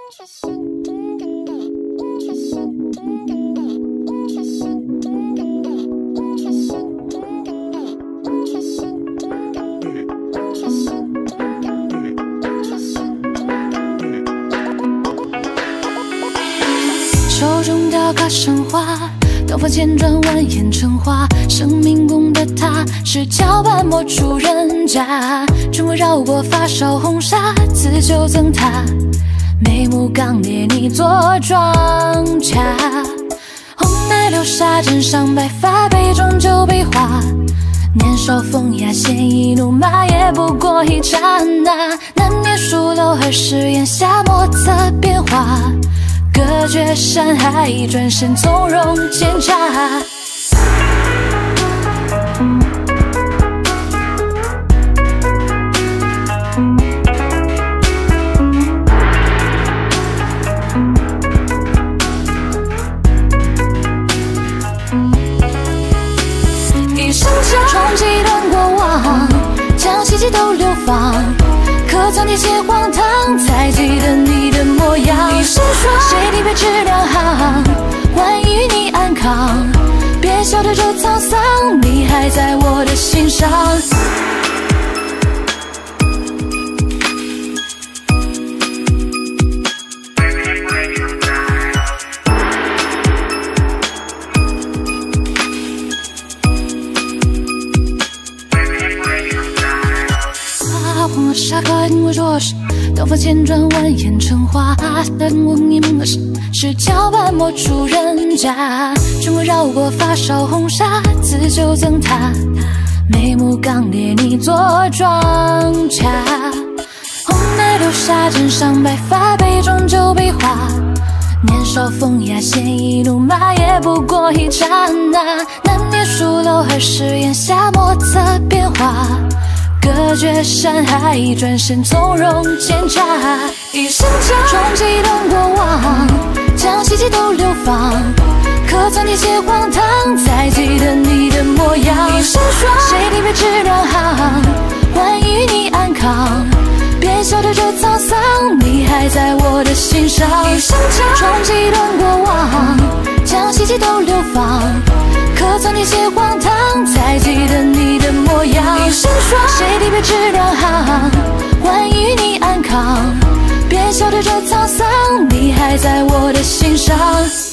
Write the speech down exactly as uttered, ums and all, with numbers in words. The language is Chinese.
手中雕刻神话，刀锋千转蜿蜒成花。生命宫的他，是搅拌磨出人家。春光绕过发梢红纱，自酒赠他。眉目刚烈，你做庄稼。红奶流沙枕上白发，杯中酒杯花。年少风雅，鲜衣怒马，也不过一刹那。难免疏漏儿时檐下莫测变化。隔绝山海，转身从容检查。一声叫，冲击断过往，将希冀都流放。可曾提起荒唐，才记得你的模样。一声说，谁提笔致两行，欢与你安康。别笑得这沧桑，你还在我的心上。红了沙块，听我说是刀锋千转蜿蜒成花。等我你们的是是搅拌磨出人家。春光绕过发梢红纱，自酒赠他。眉目刚烈，你做庄稼。红奶流沙枕上白发，杯中酒杯花。年少风雅，鲜衣怒马，也不过一刹那。难免疏漏儿时檐下莫测变化。隔绝山海，转身从容检查。一声叫，冲击断过往，将希冀都流放。可曾提起荒唐，才记得你的模样。一声说，谁提笔致两行，欢与你安康。别笑得这沧桑，你还在我的心上。一声叫，冲击断过往，将希冀都流放。可曾提起荒唐，才记得你的模样。一声说，谁提笔致两行，欢与你安康。别笑得这沧桑，你还在我的心上。